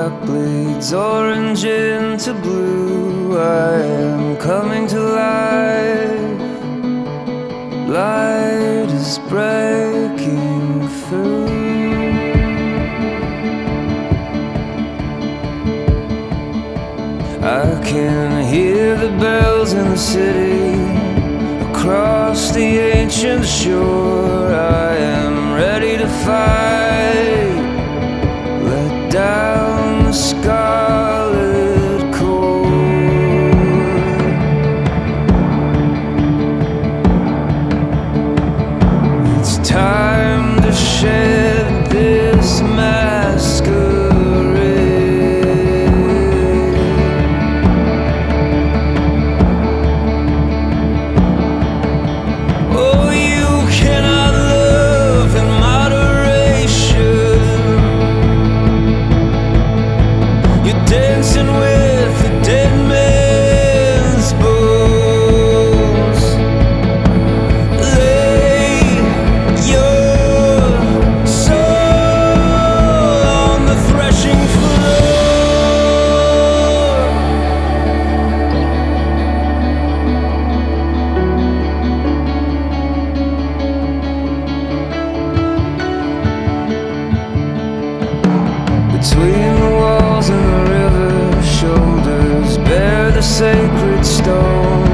black bleeds orange into blue. I am coming to life. Light is breaking through. I can hear the bells in the city across the ancient shore. I am ready to fight. Let down the scarlet cord. It's time to shed this masquerade. Dancing with the dead man's bones. Lay your soul on the threshing floor. Between the walls and the shoulders bear the sacred stone.